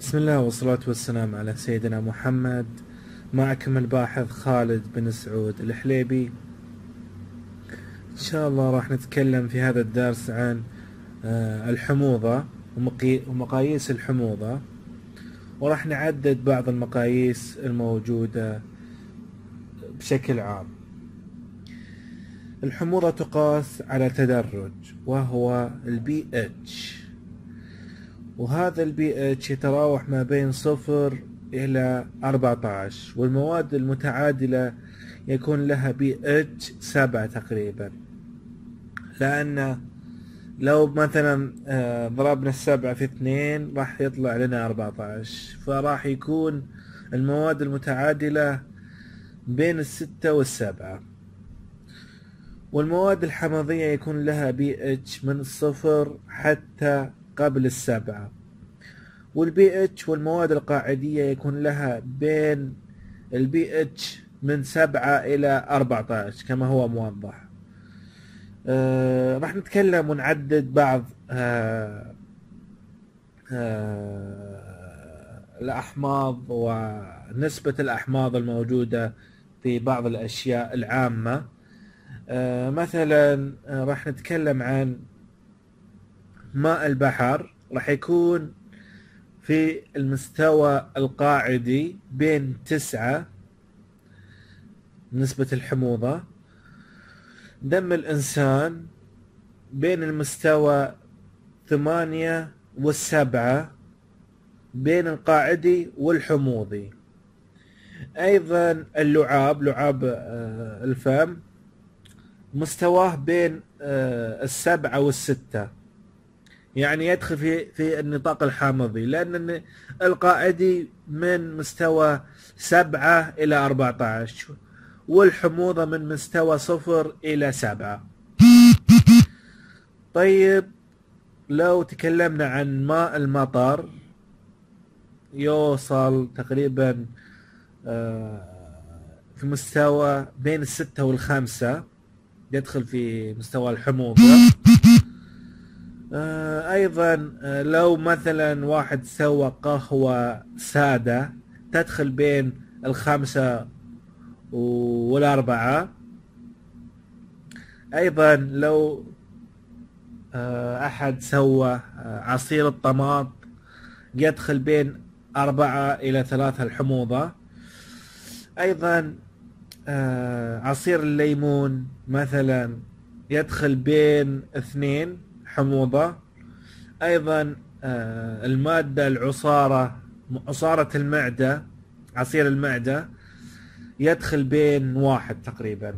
بسم الله والصلاة والسلام على سيدنا محمد. معكم الباحث خالد بن سعود الحليبي. إن شاء الله راح نتكلم في هذا الدرس عن الحموضة ومقاييس الحموضة، وراح نعدد بعض المقاييس الموجودة بشكل عام. الحموضة تقاس على تدرج وهو البي اتش، وهذا البي اتش يتراوح ما بين 0 إلى 14، والمواد المتعادلة يكون لها بي اتش 7 تقريبا، لأن لو مثلا ضربنا 7 في 2 راح يطلع لنا 14، فراح يكون المواد المتعادلة بين 6 و7. والمواد الحمضية يكون لها بي اتش من 0 حتى قبل 7، والبي اتش والمواد القاعدية يكون لها بين البي اتش من 7 إلى 14 كما هو موضح. راح نتكلم ونعدد بعض الأحماض ونسبة الأحماض الموجودة في بعض الأشياء العامة. مثلا راح نتكلم عن ماء البحر، راح يكون في المستوى القاعدي بين 9 نسبة الحموضة. دم الإنسان بين المستوى 8 و7 بين القاعدي والحموضي. أيضا لعاب الفم مستواه بين 7 و6، يعني يدخل في النطاق الحامضي، لأن القاعدي من مستوى 7 إلى 14، والحموضة من مستوى 0 إلى 7. طيب، لو تكلمنا عن ماء المطر يوصل تقريبا في مستوى بين 6 و5، يدخل في مستوى الحموضة. ايضا لو مثلا واحد سوى قهوة سادة تدخل بين 5 و4. ايضا لو احد سوى عصير الطماط يدخل بين 4 إلى 3 الحموضة. ايضا عصير الليمون مثلا يدخل بين 2 حموضة. ايضا المادة عصارة المعدة، عصير المعدة يدخل بين 1 تقريبا.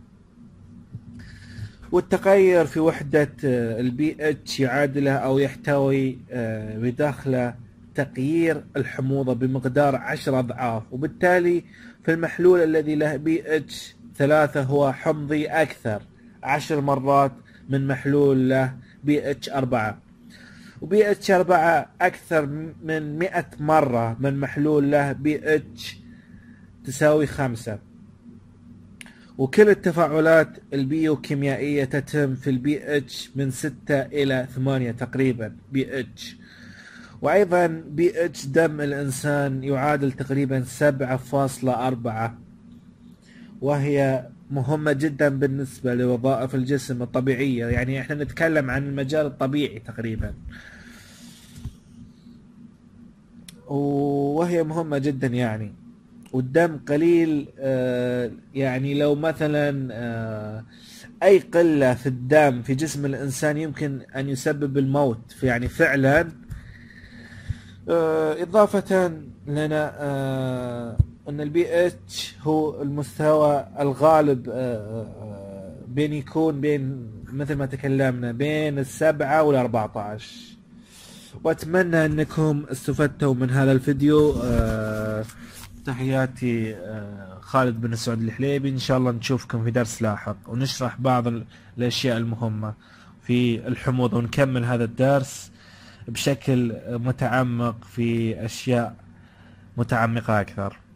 والتغير في وحدة البي اتش يعادله او يحتوي بداخله تغيير الحموضة بمقدار 10 أضعاف، وبالتالي في المحلول الذي له بي اتش 3 هو حمضي اكثر 10 مرات من محلول له بي اتش 4، وبي اتش 4 اكثر من 100 مرة من محلول له بي اتش تساوي 5. وكل التفاعلات البيوكيميائية تتم في البي اتش من 6 إلى 8 تقريبا بي اتش. وأيضا بي اتش دم الإنسان يعادل تقريبا 7.4، وهي مهمة جدا بالنسبة لوظائف الجسم الطبيعية، يعني احنا نتكلم عن المجال الطبيعي تقريبا، وهي مهمة جدا يعني. والدم قليل، يعني لو مثلا اي قلة في الدم في جسم الانسان يمكن ان يسبب الموت، يعني فعلا. اضافة لنا ان البي اتش هو المستوى الغالب يكون بين مثل ما تكلمنا بين 7 و14. واتمنى انكم استفدتوا من هذا الفيديو. تحياتي، خالد بن سعود الحليبي. ان شاء الله نشوفكم في درس لاحق ونشرح بعض الاشياء المهمة في الحموضة، ونكمل هذا الدرس بشكل متعمق في اشياء متعمقة اكثر.